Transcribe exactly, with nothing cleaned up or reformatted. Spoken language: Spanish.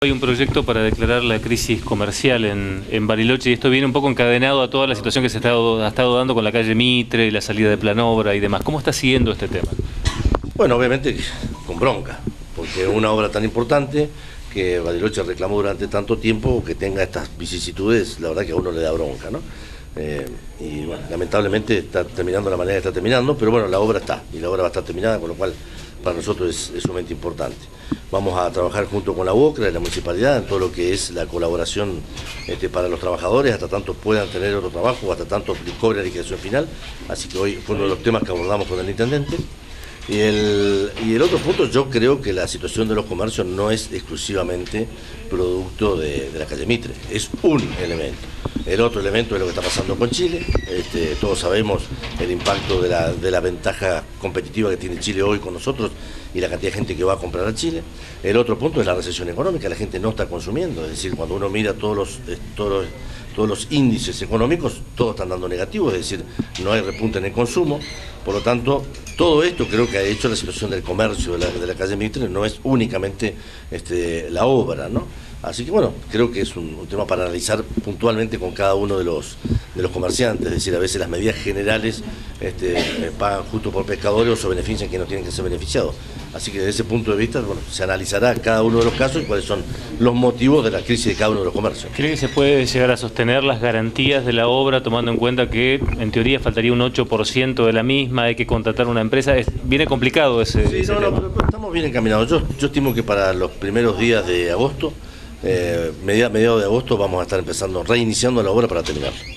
Hay un proyecto para declarar la crisis comercial en, en Bariloche y esto viene un poco encadenado a toda la situación que se ha estado, ha estado dando con la calle Mitre, la salida de Planobra y demás. ¿Cómo está siguiendo este tema? Bueno, obviamente con bronca, porque es una obra tan importante que Bariloche reclamó durante tanto tiempo que tenga estas vicisitudes, la verdad que a uno le da bronca, ¿no? Eh, y bueno, lamentablemente está terminando de la manera que está terminando, pero bueno, la obra está, y la obra va a estar terminada, con lo cual para nosotros es, es sumamente importante. Vamos a trabajar junto con la UOCRA y la municipalidad en todo lo que es la colaboración este, para los trabajadores, hasta tanto puedan tener otro trabajo, hasta tanto cobre la liquidación final, así que hoy fue uno de los temas que abordamos con el intendente. Y el, y el otro punto, yo creo que la situación de los comercios no es exclusivamente producto de, de la calle Mitre, es un elemento. El otro elemento es lo que está pasando con Chile. Este, todos sabemos el impacto de la, de la ventaja competitiva que tiene Chile hoy con nosotros y la cantidad de gente que va a comprar a Chile. El otro punto es la recesión económica, la gente no está consumiendo, es decir, cuando uno mira todos los, todos los, todos los índices económicos, todos están dando negativos, es decir, no hay repunte en el consumo. Por lo tanto, todo esto creo que ha hecho la situación del comercio de la, de la calle Mitre, no es únicamente este, la obra, ¿no? Así que bueno, creo que es un, un tema para analizar puntualmente con cada uno de los, de los comerciantes, es decir, a veces las medidas generales este, eh, pagan justo por pescadores o se benefician quienes no tienen que ser beneficiados. Así que desde ese punto de vista, bueno, se analizará cada uno de los casos y cuáles son los motivos de la crisis de cada uno de los comercios. ¿Cree que se puede llegar a sostener las garantías de la obra tomando en cuenta que en teoría faltaría un ocho por ciento de la misma, hay que contratar una empresa? Es, viene complicado ese, sí, ese no, tema. No, pero estamos bien encaminados. Yo, yo estimo que para los primeros días de agosto, eh, mediados de agosto, vamos a estar empezando, reiniciando la obra para terminar.